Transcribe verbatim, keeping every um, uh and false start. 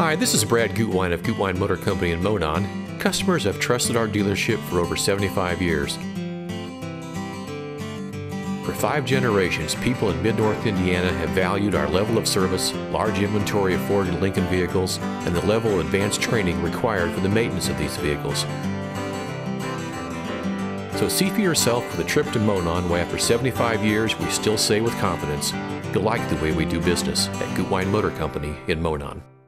Hi, this is Brad Gutwein of Gutwein Motor Company in Monon. Customers have trusted our dealership for over seventy-five years. For five generations, people in Mid-North Indiana have valued our level of service, large inventory of Ford and Lincoln vehicles, and the level of advanced training required for the maintenance of these vehicles. So see for yourself with a trip to Monon, where after seventy-five years we still say with confidence, you'll like the way we do business at Gutwein Motor Company in Monon.